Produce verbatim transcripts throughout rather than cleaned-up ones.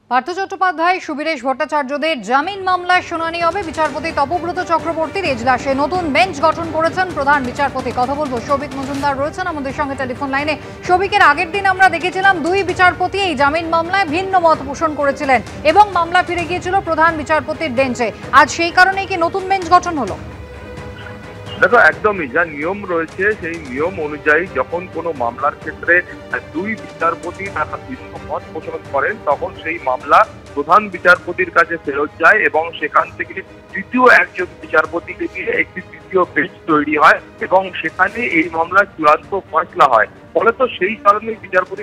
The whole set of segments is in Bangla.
পার্থ চট্টোপাধ্যায়, সুবীরেশ ভট্টাচার্যদের জামিন মামলায় শুনানি হবে। বিচারপতি তপব্রত চক্রবর্তীর এজলাসে নতুন বেঞ্চ গঠন করেছেন প্রধান বিচারপতি। কথা বলবো, সৌভিক মজুমদার রয়েছেন আমাদের সঙ্গে টেলিফোন লাইনে। সৌভিকের আগের দিন আমরা দেখেছিলাম দুই বিচারপতি এই জামিন মামলায় ভিন্ন মত পোষণ করেছিলেন এবং মামলা ফিরে গিয়েছিল প্রধান বিচারপতির বেঞ্চে। আজ সেই কারণেই কি নতুন বেঞ্চ গঠন হলো? দেখো, একদমই যা নিয়ম রয়েছে সেই নিয়ম অনুযায়ী যখন কোনো মামলার ক্ষেত্রে দুই বিচারপতি তারা ভিন্ন মত পোষণ করেন তখন সেই মামলা প্রধান বিচারপতির কাছে ফেরত যায় এবং সেখান থেকে তৃতীয় একজন বিচারপতিকে দিয়ে একটি তৃতীয় বেঞ্চ তৈরি হয় এবং সেখানে এই মামলার চূড়ান্ত ফয়সলা হয়। ফলে তো সেই কারণে বিচারপতি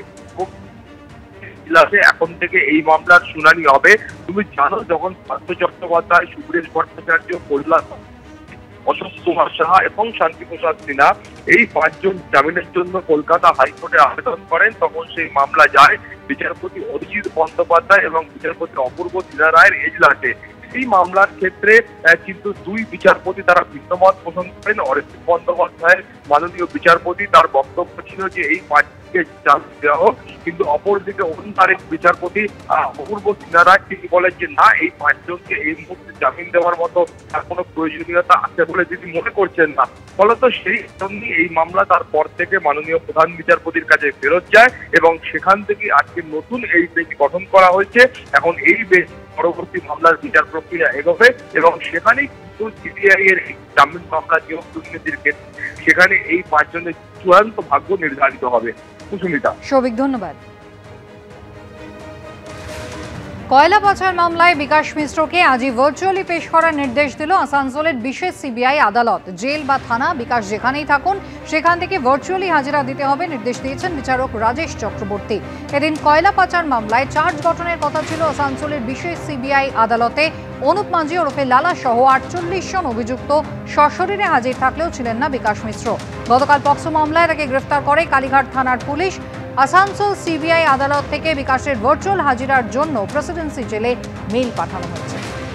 এখন থেকে এই মামলার শুনানি হবে। তুমি জানো, যখন পার্থ চট্টোপাধ্যায়, সুবীরেশ ভট্টাচার্য, কল্যাণ অশোক কুমার সাহা এবং শান্তি প্রসাদ সিনহা এই পাঁচজন জামিনের জন্য কলকাতা হাইকোর্টে আবেদন করেন, তখন সেই মামলা যায় বিচারপতি অরিজিৎ বন্দ্যোপাধ্যায় এবং বিচারপতি অপূর্ব সিনহা রায়ের এজলাসে। এই মামলার ক্ষেত্রে কিন্তু দুই বিচারপতি তারা ভিন্নমত পোষণ করেন। অরিজিৎ বন্দ্যোপাধ্যায়ের মাননীয় বিচারপতি তার বক্তব্য ছিল যে এই পাঁচকে জামিন দেওয়া হোক, কিন্তু অপরদিকে অন্য আরেক বিচারপতি অপূর্ব সিনহা রায় তিনি বলেন যে না, এই পাঁচজনকে এই মুহূর্তে জামিন দেওয়ার মতো কোনো প্রয়োজনীয়তা আছে বলে তিনি মনে করছেন না। ফলত সেই জন্য এই মামলা তারপর থেকে মাননীয় প্রধান বিচারপতির কাছে ফেরত যায় এবং সেখান থেকে আজকে নতুন এই বেঞ্চ গঠন করা হয়েছে। এখন এই বেঞ্চ পরবর্তী মামলার বিচার প্রক্রিয়া এগোবে এবং সেখানেই কিন্তু সিবিআই এর জামিন মামলা নিয়োগ দুর্নীতির ক্ষেত্রে সেখানে এই পাঁচজনের চূড়ান্ত ভাগ্য নির্ধারিত হবে। সুস্মিতা। সৌভিক, ধন্যবাদ। কয়লা পাচার মামলায় বিকাশ মিশ্রকে আজই ভার্চুয়ালি পেশ করার নির্দেশ দিল আসানসোলের বিশেষ সিবিআই আদালত। জেল বা থানা, বিকাশ যেখানেই থাকুন সেখান থেকে ভার্চুয়ালি হাজিরা দিতে হবে নির্দেশ দিয়েছেন বিচারক রাজেশ চক্রবর্তী। এদিন কয়লা পাচার মামলায় চার্জ গঠনের কথা ছিল আসানসোলের বিশেষ সিবিআই আদালতে। অনুপ মাঝি ওরফে লালা সহ আটচল্লিশ জন অভিযুক্ত সশরীরে হাজির থাকলেও ছিলেন না বিকাশ মিশ্র। গতকাল পক্সো মামলায় তাকে গ্রেফতার করে কালীঘাট থানার পুলিশ। আসানসোল সিবিআই আদালত থেকে বিকাশের ভার্চুয়াল হাজিরার জন্য প্রেসিডেন্সি জেলে মেইল পাঠানো হয়েছে।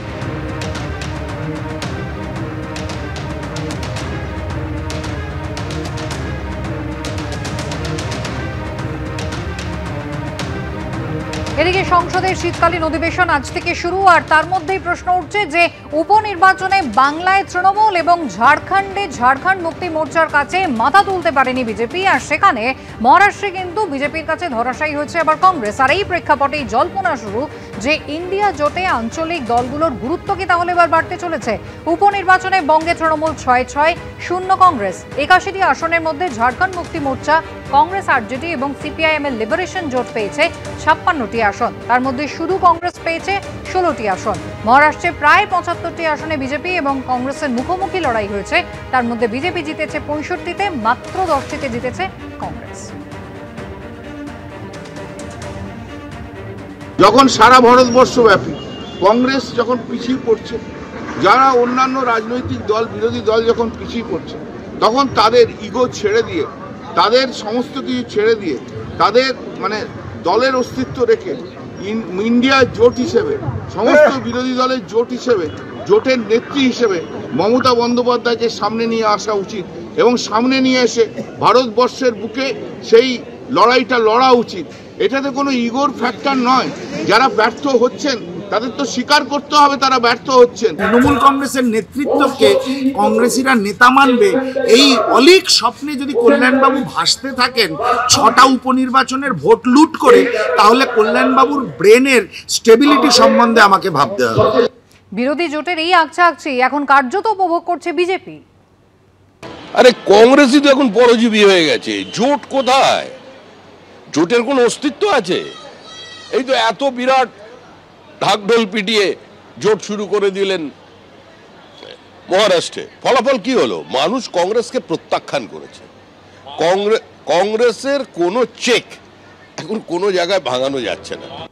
এদিকে সংসদের শীতকালীন অধিবেশন আজ থেকে শুরু, আর তার মধ্যেই প্রশ্ন উঠছে যে উপনির্বাচনে বাংলায় তৃণমূল এবং ঝাড়খণ্ডে ঝাড়খণ্ড মুক্তি মোর্চার কাছে মাথা তুলতে পারেনি বিজেপি, আর সেখানে মহারাষ্ট্রে কিন্তু বিজেপির কাছে ধরাশায়ী হয়েছে আবার কংগ্রেস। আর এই প্রেক্ষাপটেই জল্পনা শুরু যে ইন্ডিয়া জোটে আঞ্চলিক দলগুলোর গুরুত্ব কি তাহলে এবার বাড়তে চলেছে। উপনির্বাচনে বঙ্গে তৃণমূল ছয় ছয় শূন্য কংগ্রেস। একাশিটি আসনের মধ্যে ঝাড়খণ্ড মুক্তি মোর্চা, কংগ্রেস, আরজেডি এবং সিপিআইএম এর লিবারেশন জোট পেয়েছে ছাপ্পান্নটি আসন, তার মধ্যে শুধু কংগ্রেস পেয়েছে ষোলোটি আসন। মহারাষ্ট্রে প্রায় পঁচাত্তরটি আসনে বিজেপি এবং কংগ্রেসের মুখোমুখি লড়াই হয়েছে, তার মধ্যে বিজেপি জিতেছে পঁয়ষট্টিতে, মাত্র দশটিতে জিতেছে কংগ্রেস। যখন সারা ভারতবর্ষব্যাপী কংগ্রেস যখন পিছিয়ে পড়ছে, যারা অন্যান্য রাজনৈতিক দল, বিরোধী দল যখন পিছিয়ে পড়ছে, তখন তাদের ইগো ছেড়ে দিয়ে, তাদের সমস্ত কিছু ছেড়ে দিয়ে, তাদের মানে দলের অস্তিত্ব রেখে ইন্ডিয়া জোট হিসেবে, সমস্ত বিরোধী দলের জোট হিসেবে, জোটের নেত্রী হিসেবে মমতা বন্দ্যোপাধ্যায়কে সামনে নিয়ে আসা উচিত এবং সামনে নিয়ে এসে ভারতবর্ষের বুকে সেই লড়াইটা লড়া উচিত। এটাতে কোনো ইগোর ফ্যাক্টর নয়। যারা ব্যর্থ হচ্ছেন তাদের তো স্বীকার করতে হবে তারা ব্যর্থ হচ্ছেন। তৃণমূল কংগ্রেসের নেতৃত্বকে কংগ্রেসীরা নেতা মানবে, এই অলীক স্বপ্নে যদি কল্যাণবাবু ভাসতে থাকেন ছটা উপনির্বাচনের ভোট লুট করে, তাহলে কল্যাণবাবুর ব্রেনের স্টেবিলিটি সম্বন্ধে আমাকে ভাবতে হবে। বিরোধী জোটের এই আকছাকছি এখন কার্যত উপভোগ করছে বিজেপি। আরে কংগ্রেসই তো এখন পরজীবী হয়ে গেছে, জোট কোথায়? জোটের কোন অস্তিত্ব আছে? এই তো এত বিরাট ঢাকঢোল পিটিয়ে জোট শুরু করে দিলেন মহারাষ্ট্রে। ফলাফল কি হলো? মানুষ কংগ্রেসকে প্রত্যাখ্যান করেছে। কংগ্রেস কংগ্রেসের কোনো চেক এখন কোনো জায়গায় ভাঙানো যাচ্ছে না।